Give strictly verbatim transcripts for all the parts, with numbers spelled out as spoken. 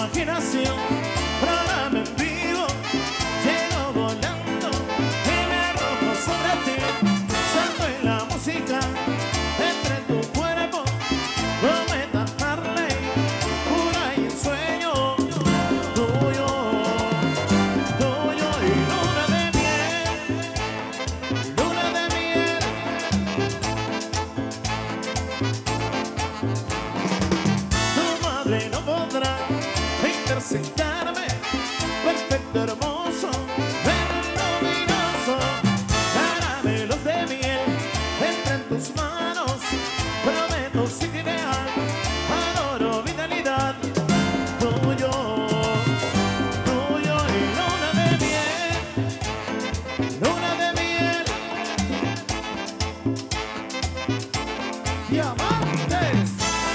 imaginación, programa en vivo, llego volando y me arrojo sobre ti, salto en la música, entre tu cuerpo, cometa Harley, pura y ensueño, tuyo, tuyo y luna de miel, luna de miel. Tu madre no podrá interceptarme, perfecto, hermoso, verde luminoso, caramelos de miel, entra en tus manos, prometo sin ideal, adoro vitalidad, tuyo, tuyo y luna de miel, luna de miel, diamantes.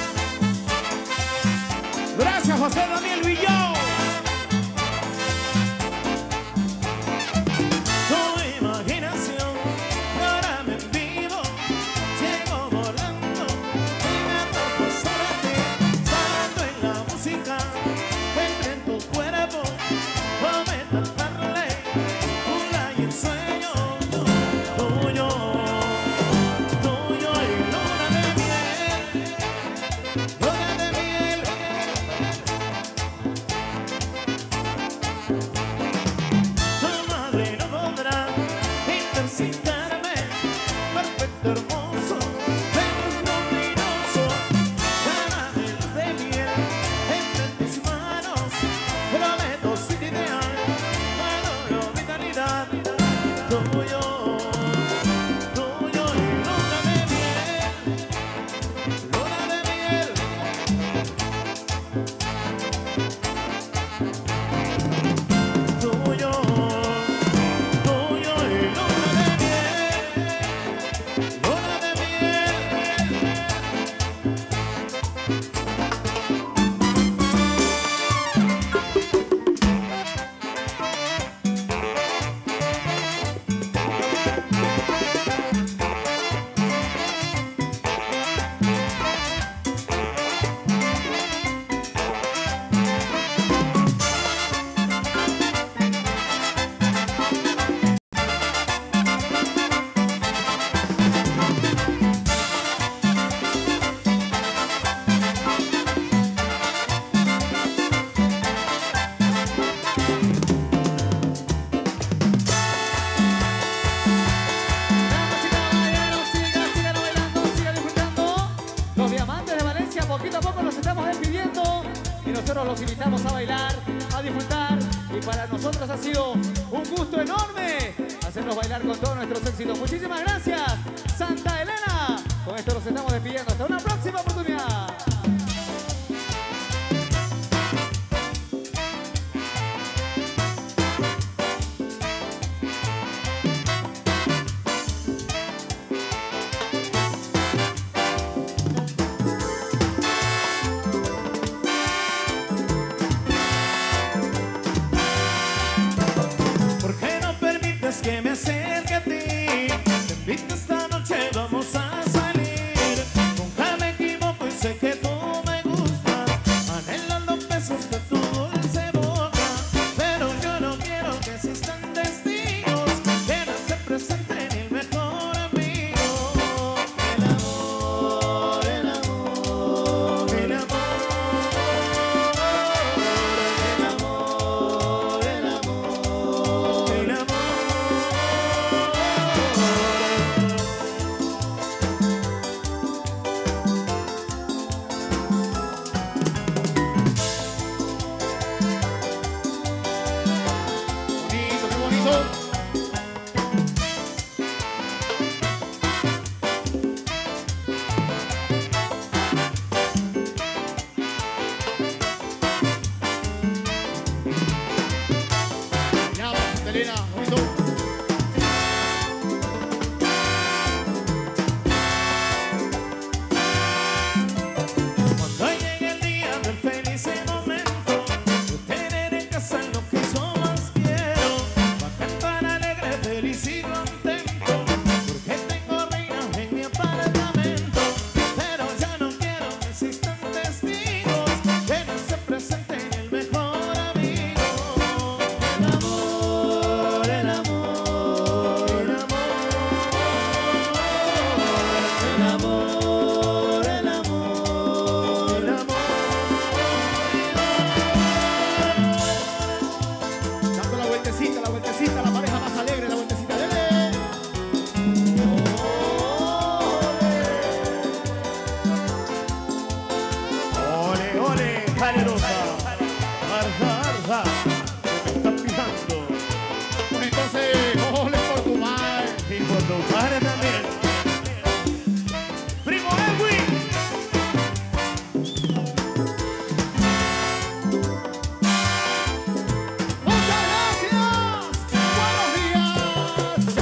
Gracias, José Daniel Villó. Tu imaginación, programa en vivo, llego volando y me arrojo sobre ti, salto en la música, entra en tu cuerpo, cometa Harley, pura y ensueño, tuyo, tuyo y luna de miel, luna de miel. Tu madre no podrá interceptarme, perfecto, hermoso, verde luminoso, caramelos de miel, entra en tus manos, prometo sin ideal, adoro vitalidad, tuyo, tuyo y luna de miel, luna de miel. Tuyo, tuyo y luna de miel, luna de miel. Damas y caballeros, sigan, sigan bailando, sigan disfrutando. Los diamantes de Valencia, poquito a poco nos estamos despidiendo y nosotros los invitamos a bailar, a disfrutar. Y para nosotros ha sido un gusto enorme hacernos bailar con todos nuestros éxitos. Muchísimas gracias, Santa Elena. Con esto nos estamos despidiendo. Hasta una próxima oportunidad. ¿Por qué no permites que me acerque a ti? Te invito esta noche, vamos a salir. Nunca me equivoco y salerosa. Arja, arja. Me están pisando. Entonces, ole por tu madre. Y por tu padre también. Primo Edwin. Muchas gracias. Buenos días.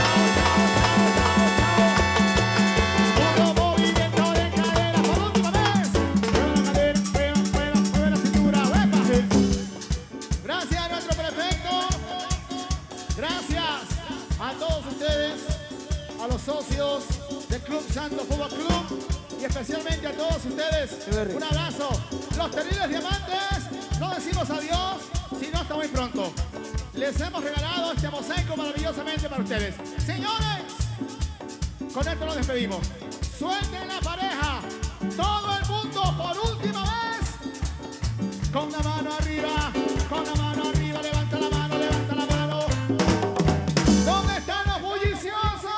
Puro movimiento de cadera por última vez. Mueva la cadera, mueva, mueva, mueva la cintura. ¡Epa! Gracias a nuestro prefecto. Gracias a todos ustedes, a los socios del Club Santo Fútbol Club y especialmente a todos ustedes. Un abrazo. Los terribles diamantes, no decimos adiós, sino hasta muy pronto. Les hemos regalado este mosaico maravillosamente para ustedes. Señores, con esto nos despedimos. Suelten la pareja. Todo el mundo por última vez. Con la mano arriba, con la mano arriba, levanta la mano, levanta la mano. ¿Dónde están los bulliciosos?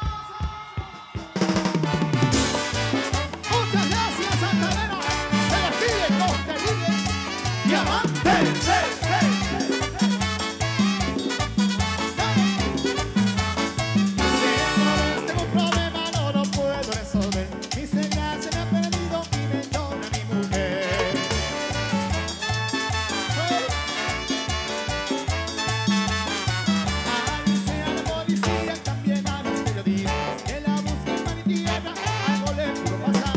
Muchas gracias, Santanera. Se despide los terribles diamantes. Señores, tengo un problema, no lo puedo resolver. Mi celular se me ha perdido y me llora mi mujer. Avise a la policía, también a los periodistas, que la busquen mar y tierra, algo le pudo pasar.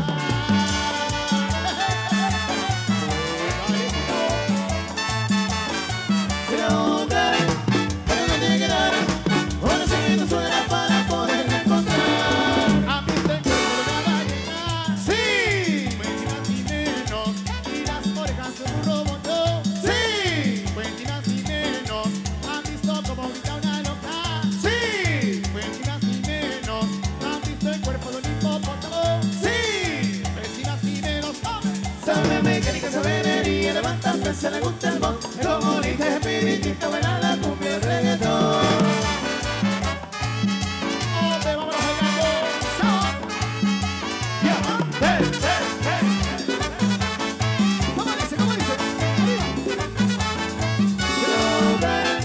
Preguntaré, pero no te quedará, ahora sí no suena para poder encontrar. ¿Han visto el cuerpo de una ballena? ¡Sí! Pues ni más ni menos, y las orejas de un robot. ¡Sí! Pues ni más ni menos, ¿han visto cómo grita una loca? ¡Sí! Pues ni más ni menos, ¿han visto el cuerpo de un hipopótamo? ¡Sí! Pues ni más ni menos, ¡hombre! Sabe mecánica, sabenería, levantarse, se le gusta el bon. El comunista es espiritista, baila la cumbia, el reggaetón. ¡Hombre, vámonos bailando! ¡Son diamantes! ¿Cómo dice? ¿Cómo dice? Arriba.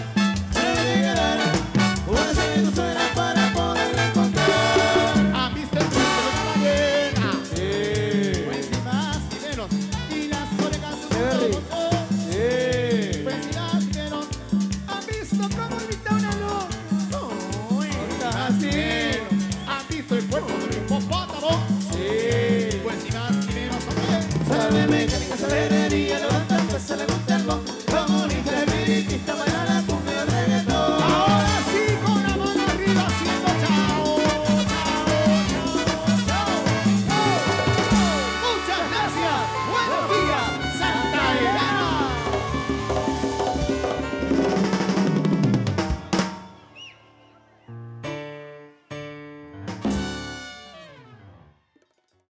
Una serie suena para poderla encontrar. ¿Han visto el cuerpo de una ballena? Sí. Pues ni más ni menos, y las orejas de un robot. Sí. Pues ni más ni menos, ¿han visto cómo grita una loca? Uy, ni más ni menos, ¿han visto el cuerpo de un hipopótamo? Sí. Pues ni más ni menos, hombre. Sabe mecánica, sabenería, levantarse, se le gusta el bon. Comunista, espiritista, baila